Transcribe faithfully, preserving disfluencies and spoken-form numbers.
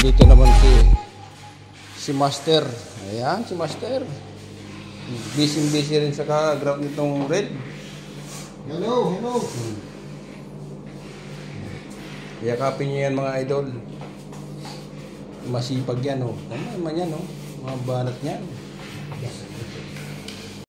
Dito naman si si Master. Ayan, si Master. Busy-busy rin sa ka-ground nitong red. Hello, hello. Hmm. Yakapin niyo yan mga idol. Masipag yan, oh. Ano naman yan, oh. Mga banat niyan.